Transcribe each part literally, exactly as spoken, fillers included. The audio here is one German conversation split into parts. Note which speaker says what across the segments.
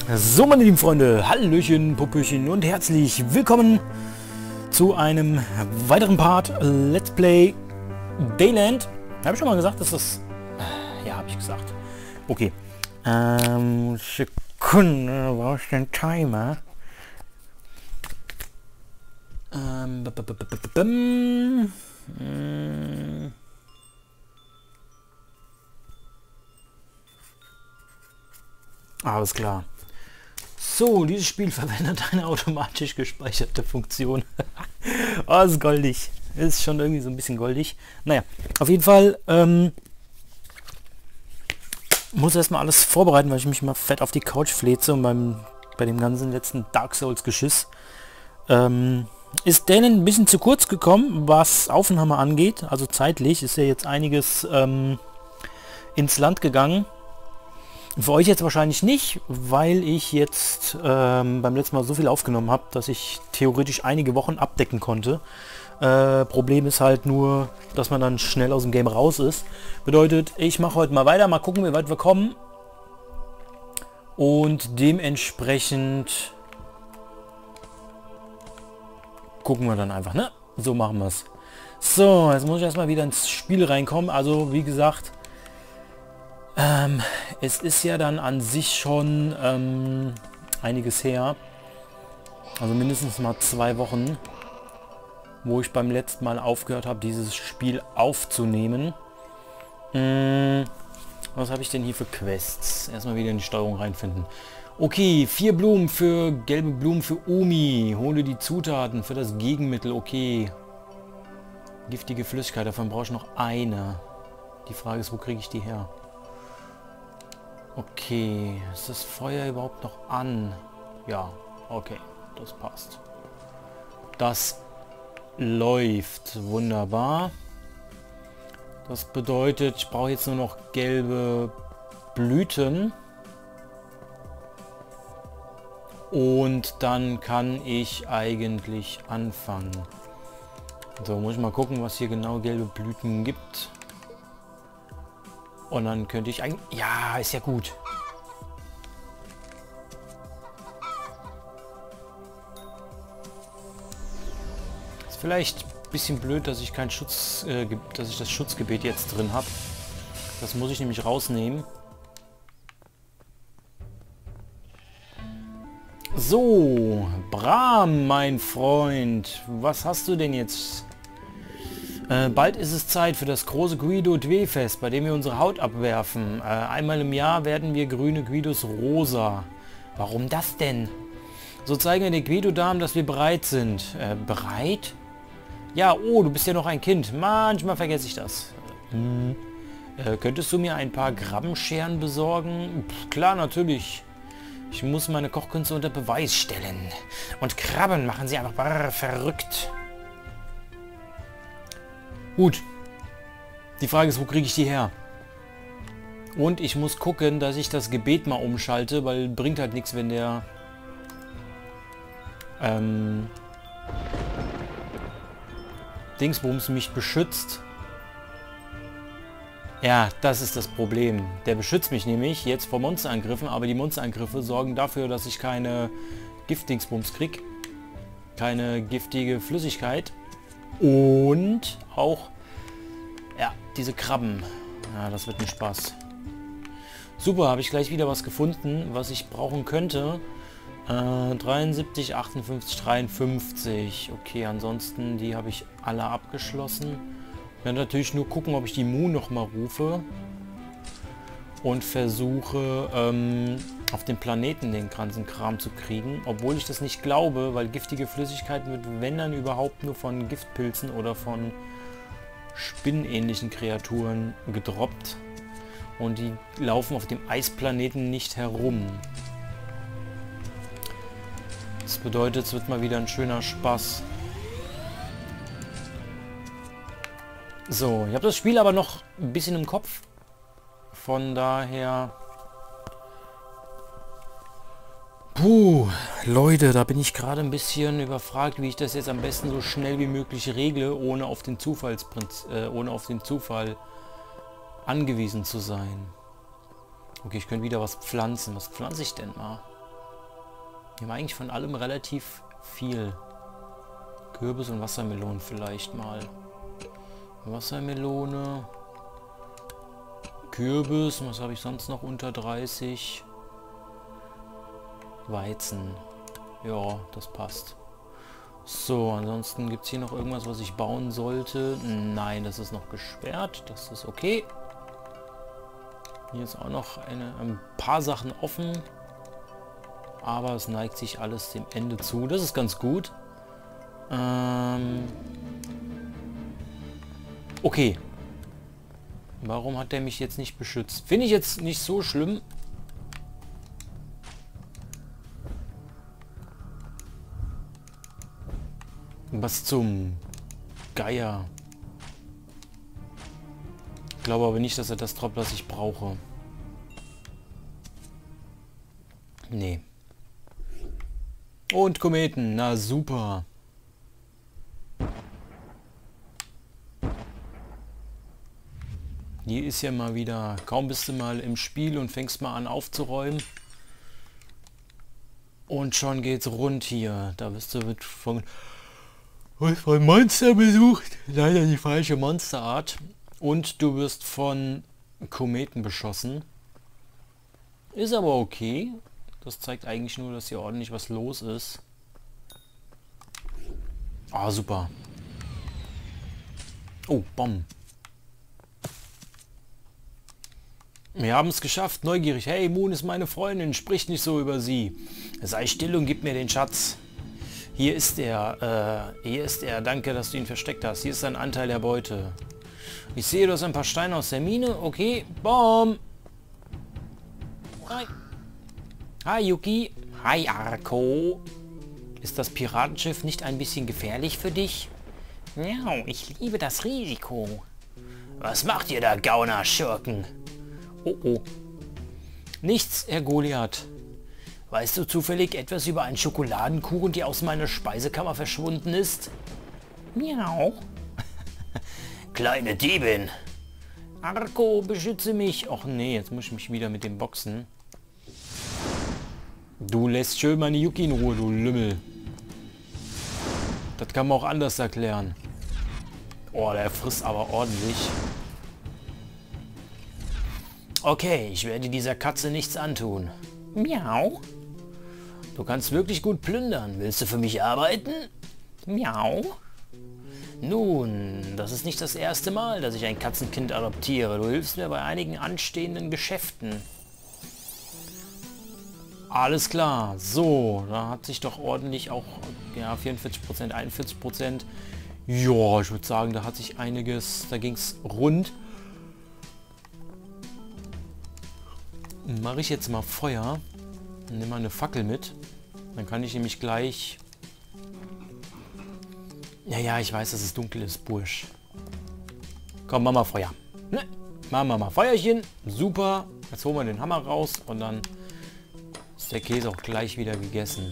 Speaker 1: So, meine lieben Freunde, Hallöchen, Popöchen und herzlich willkommen zu einem weiteren Part Let's Play Dayland. Habe ich schon mal gesagt, dass das... Ja, habe ich gesagt. Okay. Ähm, Sekunde, wo ist denn Timer? Ähm, b -b -b -b -b -b -b Alles klar. So, dieses Spiel verwendet eine automatisch gespeicherte Funktion. Oh, ist goldig. Ist schon irgendwie so ein bisschen goldig. Naja, auf jeden Fall ähm, muss erstmal alles vorbereiten, weil ich mich mal fett auf die Couch fleze und beim, bei dem ganzen letzten Dark Souls Geschiss ähm, ist denen ein bisschen zu kurz gekommen, was Aufnahme angeht. Also zeitlich ist ja jetzt einiges ähm, ins Land gegangen. Für euch jetzt wahrscheinlich nicht, weil ich jetzt ähm, beim letzten Mal so viel aufgenommen habe, dass ich theoretisch einige Wochen abdecken konnte. Äh, Problem ist halt nur, dass man dann schnell aus dem Game raus ist. Bedeutet, ich mache heute mal weiter, mal gucken, wie weit wir kommen. Und dementsprechend gucken wir dann einfach, ne? So machen wir es. So, jetzt muss ich erstmal wieder ins Spiel reinkommen. Also, wie gesagt... Ähm, es ist ja dann an sich schon ähm, einiges her. Also mindestens mal zwei Wochen, wo ich beim letzten Mal aufgehört habe, dieses Spiel aufzunehmen. Hm, was habe ich denn hier für Quests? Erstmal wieder in die Steuerung reinfinden. Okay, vier Blumen für gelbe Blumen für Omi. Hole die Zutaten für das Gegenmittel. Okay. Giftige Flüssigkeit, davon brauche ich noch eine. Die Frage ist, wo kriege ich die her? Okay, ist das Feuer überhaupt noch an? Ja, okay, das passt. Das läuft wunderbar. Das bedeutet, ich brauche jetzt nur noch gelbe Blüten. Und dann kann ich eigentlich anfangen. So, muss ich mal gucken, was hier genau gelbe Blüten gibt. Und dann könnte ich eigentlich... Ja, ist ja gut. Ist vielleicht ein bisschen blöd, dass ich kein Schutz... Äh, dass ich das Schutzgebet jetzt drin habe. Das muss ich nämlich rausnehmen. So, Bram, mein Freund. Was hast du denn jetzt... Äh, bald ist es Zeit für das große Guido-Dwe-Fest, bei dem wir unsere Haut abwerfen. Äh, einmal im Jahr werden wir grüne Guidos rosa. Warum das denn? So zeigen wir den Guido-Damen, dass wir bereit sind. Äh, bereit? Ja, oh, du bist ja noch ein Kind. Manchmal vergesse ich das. Hm. Äh, könntest du mir ein paar Krabbenscheren besorgen? Pff, klar, natürlich. Ich muss meine Kochkünste unter Beweis stellen. Und Krabben machen sie einfach brrr, verrückt. Gut. Die Frage ist, wo kriege ich die her? Und ich muss gucken, dass ich das Gebet mal umschalte, weil bringt halt nichts, wenn der ähm, Dingsbums mich beschützt. Ja, das ist das Problem. Der beschützt mich nämlich jetzt vor Monsterangriffen, aber die Monsterangriffe sorgen dafür, dass ich keine Giftdingsbums krieg. Keine giftige Flüssigkeit. Und auch, ja, diese Krabben. Ja, das wird ein Spaß. Super, habe ich gleich wieder was gefunden, was ich brauchen könnte. Äh, dreiundsiebzig, achtundfünfzig, dreiundfünfzig. Okay, ansonsten, die habe ich alle abgeschlossen. Ich werde natürlich nur gucken, ob ich die Mu noch mal rufe. Und versuche, ähm, auf dem Planeten den ganzen Kram zu kriegen, obwohl ich das nicht glaube, weil giftige Flüssigkeiten wird, wenn dann überhaupt, nur von Giftpilzen oder von spinnenähnlichen Kreaturen gedroppt und die laufen auf dem Eisplaneten nicht herum. Das bedeutet, es wird mal wieder ein schöner Spaß. So, ich habe das Spiel aber noch ein bisschen im Kopf, von daher... Puh, Leute, da bin ich gerade ein bisschen überfragt, wie ich das jetzt am besten so schnell wie möglich regle, ohne auf den Zufallsprinz, äh, ohne auf den Zufall angewiesen zu sein. Okay, ich könnte wieder was pflanzen. Was pflanze ich denn mal? Wir haben eigentlich von allem relativ viel. Kürbis und Wassermelonen vielleicht mal. Wassermelone. Kürbis. Was habe ich sonst noch unter dreißig? Weizen. Ja, das passt. So, ansonsten gibt es hier noch irgendwas, was ich bauen sollte. Nein, das ist noch gesperrt. Das ist okay. Hier ist auch noch eine, ein paar Sachen offen. Aber es neigt sich alles dem Ende zu. Das ist ganz gut. Ähm okay. Warum hat der mich jetzt nicht beschützt? Finde ich jetzt nicht so schlimm. Was zum Geier. Ich glaube aber nicht, dass er das droppt, was ich brauche. Nee. Und Kometen. Na super. Hier ist ja mal wieder... Kaum bist du mal im Spiel und fängst mal an aufzuräumen. Und schon geht's rund hier. Da bist du mit von... von Monster besucht. Leider die falsche Monsterart. Und du wirst von Kometen beschossen. Ist aber okay. Das zeigt eigentlich nur, dass hier ordentlich was los ist. Ah, super. Oh, Bomben. Wir haben es geschafft. Neugierig. Hey, Moon ist meine Freundin. Sprich nicht so über sie. Sei still und gib mir den Schatz. Hier ist er. Äh, hier ist er. Danke, dass du ihn versteckt hast. Hier ist ein Anteil der Beute. Ich sehe, du hast ein paar Steine aus der Mine. Okay. Bom. Hi. Hi, Yuki. Hi, Arko. Ist das Piratenschiff nicht ein bisschen gefährlich für dich? Ja, ich liebe das Risiko. Was macht ihr da, Gauner-Schurken? Oh, oh. Nichts, Herr Goliath. Weißt du zufällig etwas über einen Schokoladenkuchen, die aus meiner Speisekammer verschwunden ist? Miau. Kleine Diebin. Arko, beschütze mich. Och nee, jetzt muss ich mich wieder mit dem boxen. Du lässt schön meine Yuki in Ruhe, du Lümmel. Das kann man auch anders erklären. Oh, der frisst aber ordentlich. Okay, ich werde dieser Katze nichts antun. Miau. Du kannst wirklich gut plündern. Willst du für mich arbeiten? Miau. Nun, das ist nicht das erste Mal, dass ich ein Katzenkind adoptiere. Du hilfst mir bei einigen anstehenden Geschäften. Alles klar. So, da hat sich doch ordentlich auch, ja, vierundvierzig Prozent, einundvierzig Prozent. Ja, ich würde sagen, da hat sich einiges, da ging es rund. Mache ich jetzt mal Feuer. Nehme mal eine Fackel mit. Dann kann ich nämlich gleich... Ja, ja, ich weiß, dass es dunkel ist, Bursch. Komm, mach mal Feuer. Ne? Machen wir mal Feuerchen. Super. Jetzt holen wir den Hammer raus und dann ist der Käse auch gleich wieder gegessen.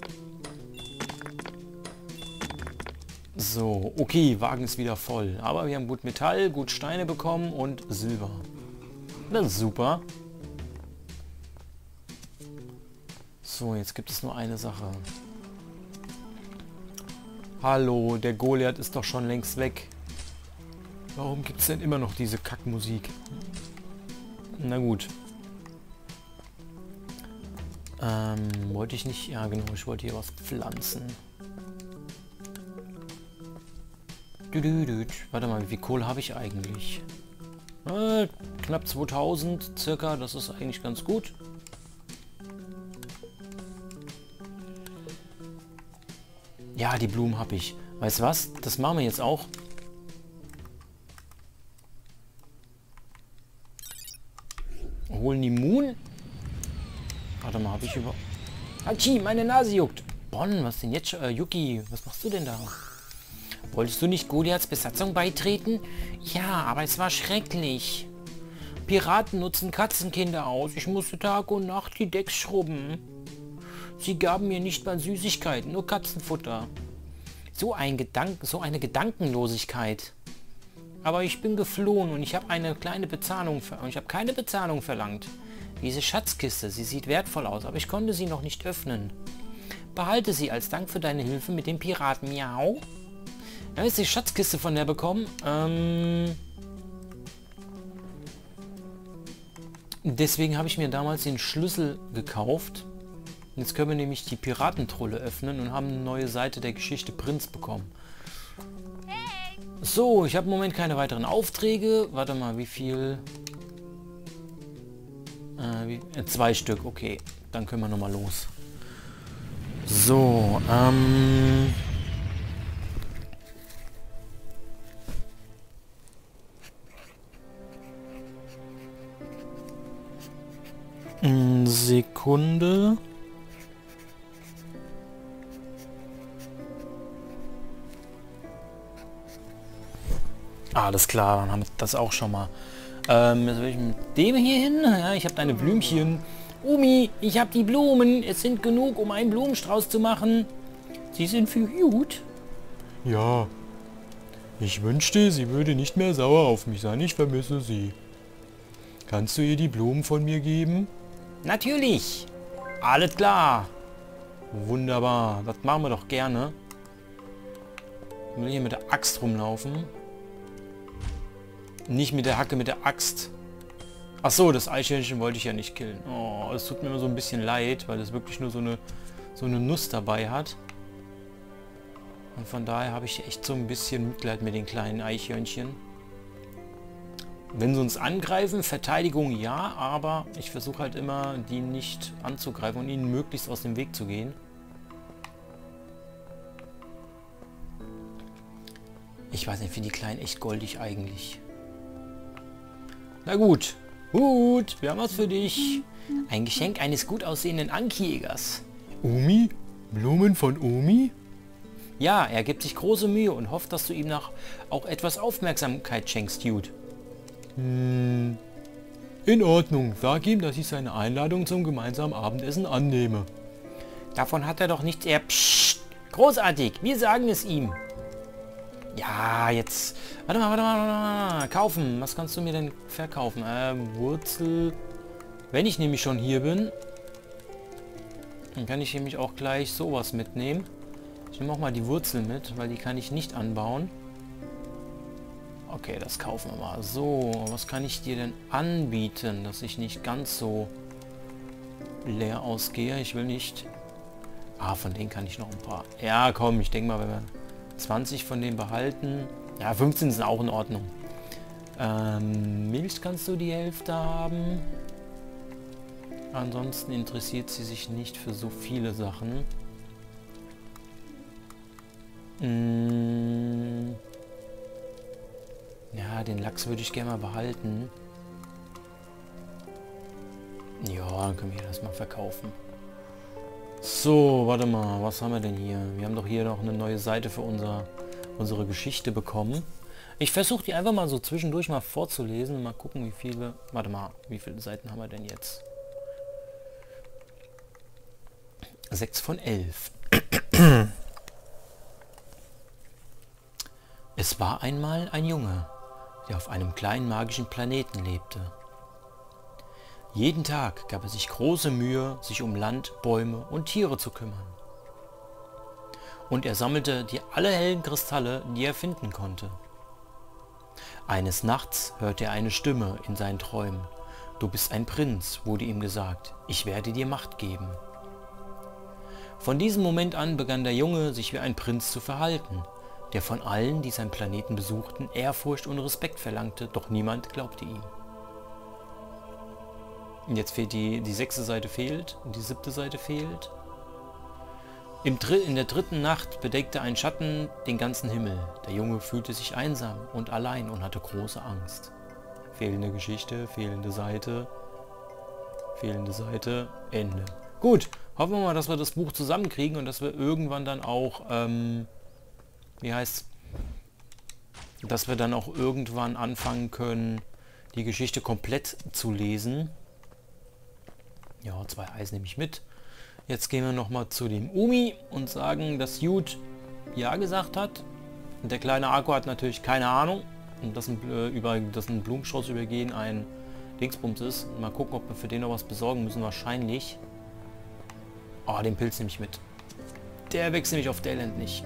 Speaker 1: So, okay, Wagen ist wieder voll. Aber wir haben gut Metall, gut Steine bekommen und Silber. Das ist super. So, jetzt gibt es nur eine Sache. Hallo, der Goliath ist doch schon längst weg. Warum gibt es denn immer noch diese Kackmusik? Na gut. Ähm, wollte ich nicht... Ja, genau, ich wollte hier was pflanzen. Warte mal, wie viel Kohle habe ich eigentlich? Äh, knapp zweitausend circa, das ist eigentlich ganz gut. Ja, die Blumen habe ich. Weißt du was? Das machen wir jetzt auch. Holen die Moon. Warte mal, habe ich über... Hachi, meine Nase juckt. Bonn, was denn jetzt? Äh, Yuki, was machst du denn da? Wolltest du nicht Goliaths Besatzung beitreten? Ja, aber es war schrecklich. Piraten nutzen Katzenkinder aus. Ich musste Tag und Nacht die Decks schrubben. Sie gaben mir nicht mal Süßigkeiten, nur Katzenfutter. So ein Gedanken, so eine Gedankenlosigkeit. Aber ich bin geflohen und ich habe eine kleine Bezahlung, und ich habe keine Bezahlung verlangt. Diese Schatzkiste, sie sieht wertvoll aus, aber ich konnte sie noch nicht öffnen. Behalte sie als Dank für deine Hilfe mit dem Piraten. Miau. Da ist die Schatzkiste von der bekommen. Ähm... Deswegen habe ich mir damals den Schlüssel gekauft. Jetzt können wir nämlich die Piratentrulle öffnen und haben eine neue Seite der Geschichte Prinz bekommen. So, ich habe im Moment keine weiteren Aufträge. Warte mal, wie viel? Äh, wie, äh, zwei Stück, okay. Dann können wir nochmal los. So, ähm... Sekunde. Alles klar, dann haben wir das auch schon mal. Ähm, jetzt will ich mit dem hier hin. Ja, ich habe deine Blümchen. Umi, ich habe die Blumen. Es sind genug, um einen Blumenstrauß zu machen. Sie sind für gut.
Speaker 2: Ja. Ich wünschte, sie würde nicht mehr sauer auf mich sein. Ich vermisse sie. Kannst du ihr die Blumen von mir geben?
Speaker 1: Natürlich. Alles klar. Wunderbar. Das machen wir doch gerne. Ich will hier mit der Axt rumlaufen. Nicht mit der Hacke, mit der Axt. Ach so, das Eichhörnchen wollte ich ja nicht killen. Oh, es tut mir immer so ein bisschen leid, weil es wirklich nur so eine, so eine Nuss dabei hat. Und von daher habe ich echt so ein bisschen Mitleid mit den kleinen Eichhörnchen. Wenn sie uns angreifen, Verteidigung ja, aber ich versuche halt immer, die nicht anzugreifen und ihnen möglichst aus dem Weg zu gehen. Ich weiß nicht, finde die Kleinen echt goldig eigentlich. Na gut, gut, wir haben was für dich. Ein Geschenk eines gut aussehenden Ankjägers.
Speaker 2: Omi? Blumen von Omi?
Speaker 1: Ja, er gibt sich große Mühe und hofft, dass du ihm noch auch etwas Aufmerksamkeit schenkst, Jude.
Speaker 2: Hm, in Ordnung. Sag ihm, dass ich seine Einladung zum gemeinsamen Abendessen annehme.
Speaker 1: Davon hat er doch nichts. Er pssst. Großartig. Wir sagen es ihm. Ja, jetzt. Warte mal, warte mal, warte mal. Kaufen. Was kannst du mir denn verkaufen? Äh, Wurzel. Wenn ich nämlich schon hier bin, dann kann ich nämlich auch gleich sowas mitnehmen. Ich nehme auch mal die Wurzel mit, weil die kann ich nicht anbauen. Okay, das kaufen wir mal. So, was kann ich dir denn anbieten, dass ich nicht ganz so leer ausgehe? Ich will nicht... Ah, von denen kann ich noch ein paar. Ja, komm, ich denke mal, wenn wir zwanzig von denen behalten... Ja, fünfzehn sind auch in Ordnung. Ähm, Milch kannst du die Hälfte haben. Ansonsten interessiert sie sich nicht für so viele Sachen. Mmh. Ja, den Lachs würde ich gerne mal behalten. Ja, dann können wir das mal verkaufen. So, warte mal, was haben wir denn hier? Wir haben doch hier noch eine neue Seite für unser, unsere Geschichte bekommen. Ich versuche die einfach mal so zwischendurch mal vorzulesen. Mal gucken, wie viele... Warte mal, wie viele Seiten haben wir denn jetzt? sechs von elf. Es war einmal ein Junge, der auf einem kleinen magischen Planeten lebte. Jeden Tag gab er sich große Mühe, sich um Land, Bäume und Tiere zu kümmern. Und er sammelte die alle hellen Kristalle, die er finden konnte. Eines Nachts hörte er eine Stimme in seinen Träumen. Du bist ein Prinz, wurde ihm gesagt. Ich werde dir Macht geben. Von diesem Moment an begann der Junge, sich wie ein Prinz zu verhalten, der von allen, die seinen Planeten besuchten, Ehrfurcht und Respekt verlangte, doch niemand glaubte ihm. Und jetzt fehlt die, die sechste Seite fehlt und die siebte Seite fehlt. Im Dr- in der dritten Nacht bedeckte ein Schatten den ganzen Himmel. Der Junge fühlte sich einsam und allein und hatte große Angst. Fehlende Geschichte, fehlende Seite, fehlende Seite, Ende. Gut, hoffen wir mal, dass wir das Buch zusammenkriegen und dass wir irgendwann dann auch, ähm, wie heißt, dass wir dann auch irgendwann anfangen können, die Geschichte komplett zu lesen. Ja, zwei Eis nehme ich mit. Jetzt gehen wir nochmal zu dem Umi und sagen, dass Jude ja gesagt hat. Und der kleine Akku hat natürlich keine Ahnung. Und dass ein, äh, über, dass ein Blumenstrauß übergehen ein Dingsbums ist. Mal gucken, ob wir für den noch was besorgen müssen. Wahrscheinlich. Oh, den Pilz nehme ich mit. Der wechselt mich auf Dayland nicht.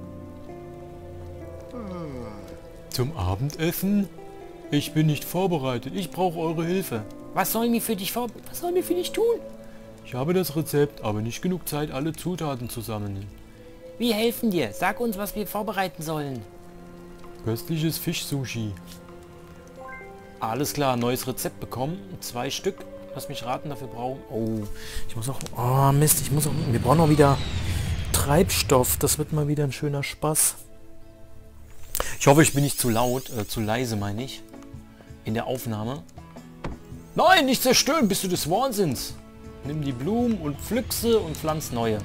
Speaker 2: Zum Abendessen? Ich bin nicht vorbereitet. Ich brauche eure Hilfe.
Speaker 1: Was sollen wir für dich vor... Was sollen wir für dich tun?
Speaker 2: Ich habe das Rezept, aber nicht genug Zeit, alle Zutaten zu sammeln.
Speaker 1: Wir helfen dir. Sag uns, was wir vorbereiten sollen.
Speaker 2: Köstliches Fischsushi.
Speaker 1: Alles klar, neues Rezept bekommen. Zwei Stück. Lass mich raten, dafür brauchen... Oh, ich muss auch... Oh, Mist, ich muss auch... Wir brauchen auch wieder Treibstoff. Das wird mal wieder ein schöner Spaß. Ich hoffe, ich bin nicht zu laut, äh, zu leise, meine ich. In der Aufnahme. Nein, nicht zerstören, bist du des Wahnsinns. Nimm die Blumen und pflück sie und pflanz neue.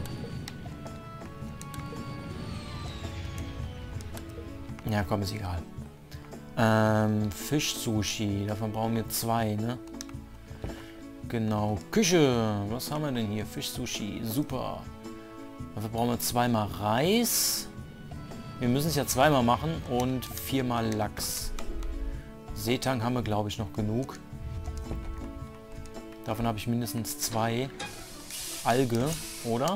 Speaker 1: Ja, komm, ist egal. Ähm, Fischsushi. Davon brauchen wir zwei, ne? Genau. Küche. Was haben wir denn hier? Fischsushi. Super. Dafür brauchen wir zweimal Reis. Wir müssen es ja zweimal machen und viermal Lachs. Seetang haben wir, glaube ich, noch genug. Davon habe ich mindestens zwei. Alge, oder?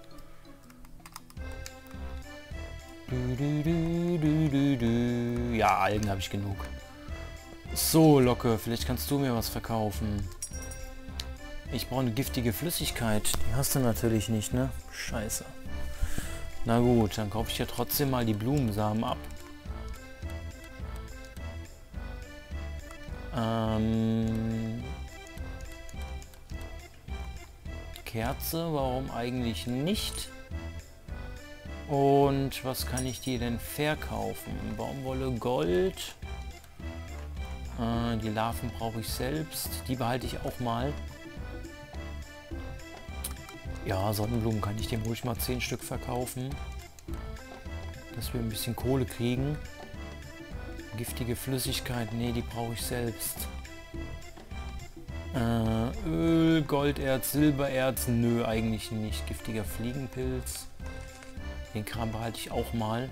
Speaker 1: Du, du, du, du, du, du. Ja, Algen habe ich genug. So, Locke, vielleicht kannst du mir was verkaufen. Ich brauche eine giftige Flüssigkeit. Die hast du natürlich nicht, ne? Scheiße. Na gut, dann kaufe ich ja trotzdem mal die Blumensamen ab. Ähm... Kerze, warum eigentlich nicht? Und was kann ich dir denn verkaufen? Baumwolle, Gold. Äh, die Larven brauche ich selbst. Die behalte ich auch mal. Ja, Sonnenblumen kann ich dem ruhig mal zehn Stück verkaufen. Dass wir ein bisschen Kohle kriegen. Giftige Flüssigkeit, nee, die brauche ich selbst. Äh, Öl, Golderz, Silbererz, nö, eigentlich nicht. Giftiger Fliegenpilz. Den Kram behalte ich auch mal.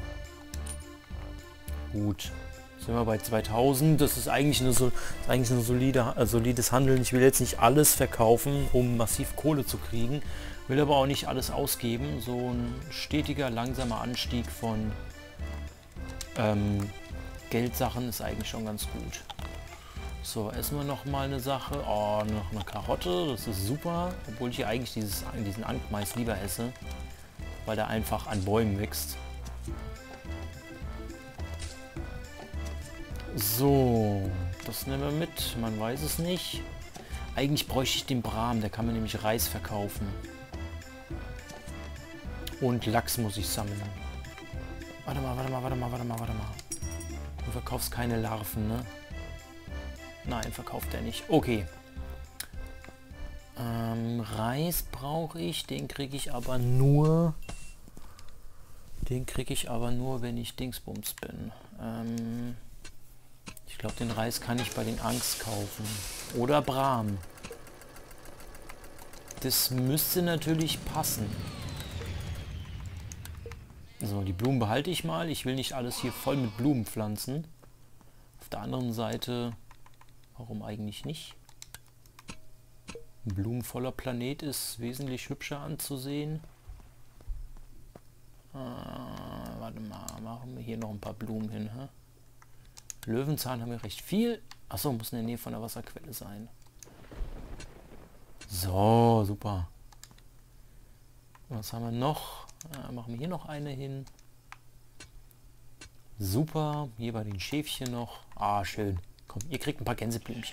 Speaker 1: Gut. Sind wir bei zweitausend. Das ist eigentlich eine, so, ist eigentlich eine solide, äh, solides Handeln. Ich will jetzt nicht alles verkaufen, um massiv Kohle zu kriegen. Will aber auch nicht alles ausgeben. So ein stetiger, langsamer Anstieg von ähm, Geldsachen ist eigentlich schon ganz gut. So, essen wir noch mal eine Sache. Oh, noch eine Karotte. Das ist super. Obwohl ich hier eigentlich dieses, diesen Ankmais lieber esse. Weil der einfach an Bäumen wächst. So, das nehmen wir mit. Man weiß es nicht. Eigentlich bräuchte ich den Bram. Der kann mir nämlich Reis verkaufen. Und Lachs muss ich sammeln. Warte mal, warte mal, warte mal, warte mal, warte mal. Du verkaufst keine Larven, ne? Nein, verkauft er nicht. Okay. Ähm, Reis brauche ich. Den kriege ich aber nur... Den kriege ich aber nur, wenn ich Dingsbums bin. Ähm, ich glaube, den Reis kann ich bei den Angst kaufen. Oder Bram. Das müsste natürlich passen. So, die Blumen behalte ich mal. Ich will nicht alles hier voll mit Blumen pflanzen. Auf der anderen Seite... Warum eigentlich nicht? Ein blumenvoller Planet ist wesentlich hübscher anzusehen. Äh, warte mal, machen wir hier noch ein paar Blumen hin. Hä? Löwenzahn haben wir recht viel. Achso, muss in der Nähe von der Wasserquelle sein. So, super. Was haben wir noch? Äh, machen wir hier noch eine hin. Super. Hier bei den Schäfchen noch. Ah, schön. Komm, ihr kriegt ein paar Gänseblümchen.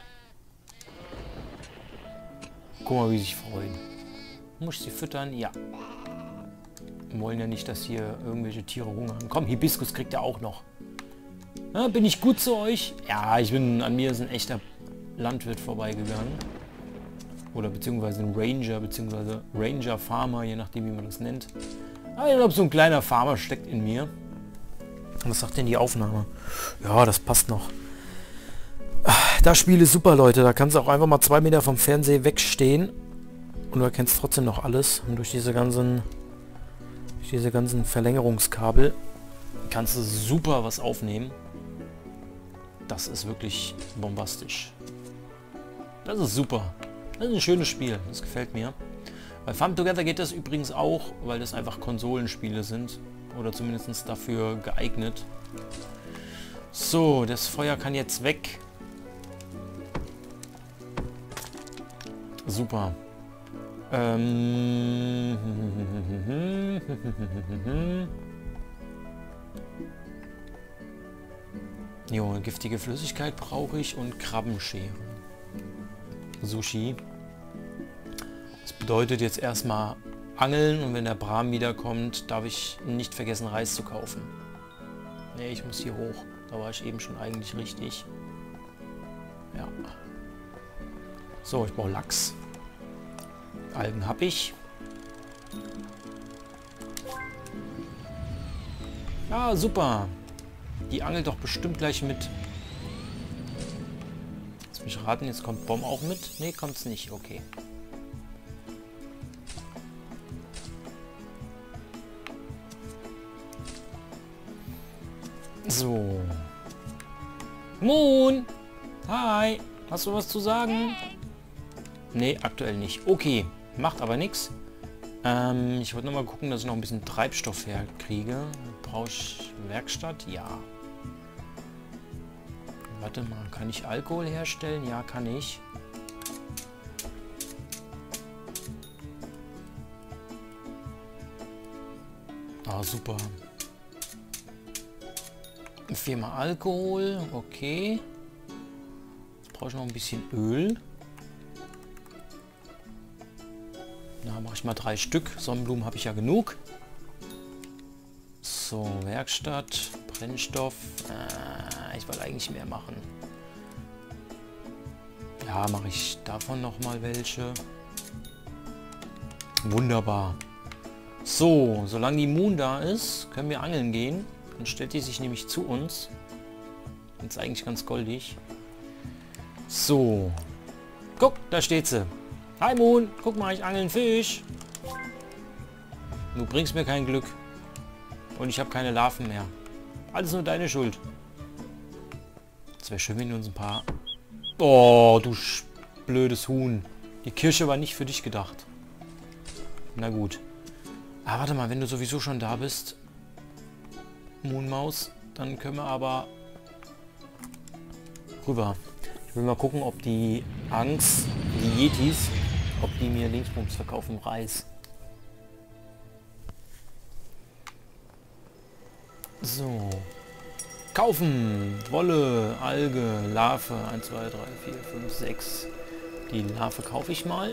Speaker 1: Guck mal, wie sie sich freuen. Muss ich sie füttern? Ja. Wir wollen ja nicht, dass hier irgendwelche Tiere Hunger haben. Komm, Hibiskus kriegt ihr auch noch. Ja, bin ich gut zu euch? Ja, ich bin, an mir ist ein echter Landwirt vorbeigegangen. Oder beziehungsweise ein Ranger, beziehungsweise Ranger-Farmer, je nachdem, wie man das nennt. Aber ich glaube, so ein kleiner Farmer steckt in mir. Was sagt denn die Aufnahme? Ja, das passt noch. Das Spiel ist super, Leute. Da kannst du auch einfach mal zwei Meter vom Fernseher wegstehen und du erkennst trotzdem noch alles. Und durch diese ganzen, durch diese ganzen Verlängerungskabel kannst du super was aufnehmen. Das ist wirklich bombastisch. Das ist super. Das ist ein schönes Spiel. Das gefällt mir. Bei Farm Together geht das übrigens auch, weil das einfach Konsolenspiele sind. Oder zumindest dafür geeignet. So, das Feuer kann jetzt weg. Super. Ähm... Jo, giftige Flüssigkeit brauche ich und Krabbenschere. Sushi. Das bedeutet jetzt erstmal angeln und wenn der Bram wiederkommt, darf ich nicht vergessen Reis zu kaufen. Ne, ich muss hier hoch. Da war ich eben schon eigentlich richtig. Ja. So, ich brauche Lachs. Algen habe ich. Ja, super. Die angelt doch bestimmt gleich mit. Lass mich raten, jetzt kommt Bomb auch mit. Ne, kommt's nicht. Okay. So. Moon! Hi! Hast du was zu sagen? Ne, aktuell nicht. Okay. Macht aber nichts. Ähm, ich wollte noch mal gucken, dass ich noch ein bisschen Treibstoff herkriege. Brauche ich Werkstatt? Ja. Warte mal, kann ich Alkohol herstellen? Ja, kann ich. Ah, super. Viermal Alkohol, okay. Jetzt brauche ich noch ein bisschen Öl. Da mache ich mal drei Stück. Sonnenblumen habe ich ja genug. So, Werkstatt, Brennstoff. Äh, ich wollte eigentlich mehr machen. Ja, mache ich davon noch mal welche. Wunderbar. So, solange die Moon da ist, können wir angeln gehen. Dann stellt die sich nämlich zu uns. Ist eigentlich ganz goldig. So. Guck, da steht sie. Hi Moon, guck mal, ich angel einen Fisch. Du bringst mir kein Glück. Und ich habe keine Larven mehr. Alles nur deine Schuld. Es wäre schön, wenn wir uns ein paar... Oh, du blödes Huhn. Die Kirsche war nicht für dich gedacht. Na gut. Ah, warte mal, wenn du sowieso schon da bist, Moonmaus, dann können wir aber rüber. Ich will mal gucken, ob die Angst, die Yetis, ob die mir Linksbums verkaufen, Reis. So. Kaufen! Wolle, Alge, Larve. eins, zwei, drei, vier, fünf, sechs. Die Larve kaufe ich mal.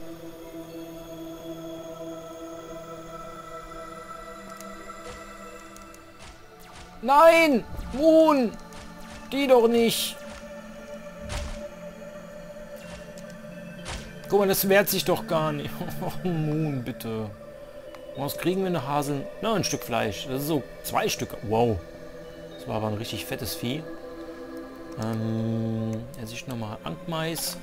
Speaker 1: Nein! Moon! Die doch nicht! Guck mal, das wehrt sich doch gar nicht. Oh, Moon, bitte. Was kriegen wir eine Hasel? Na, ein Stück Fleisch. Das ist so zwei Stück. Wow. Das war aber ein richtig fettes Vieh. Ähm, er sieht nochmal Ankmais.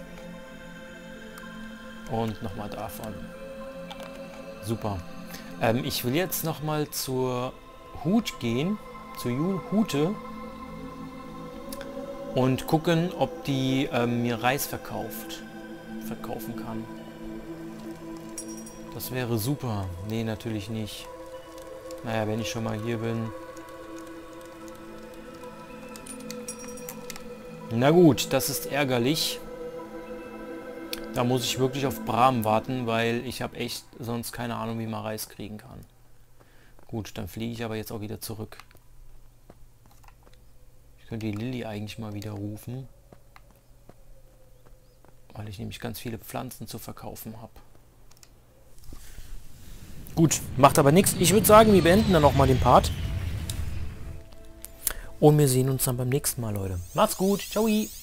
Speaker 1: Und nochmal davon. Super. Ähm, ich will jetzt nochmal zur Hut gehen. Zur Hute. Und gucken, ob die ähm, mir Reis verkauft. Verkaufen kann. Das wäre super. Nee, natürlich nicht. Naja, wenn ich schon mal hier bin. Na gut, das ist ärgerlich. Da muss ich wirklich auf Bram warten, weil ich habe echt sonst keine Ahnung, wie man Reis kriegen kann. Gut, dann fliege ich aber jetzt auch wieder zurück. Ich könnte die Lilly eigentlich mal wieder rufen. Weil ich nämlich ganz viele Pflanzen zu verkaufen habe. Gut, macht aber nichts. Ich würde sagen, wir beenden dann nochmal den Part. Und wir sehen uns dann beim nächsten Mal, Leute. Macht's gut. Ciao.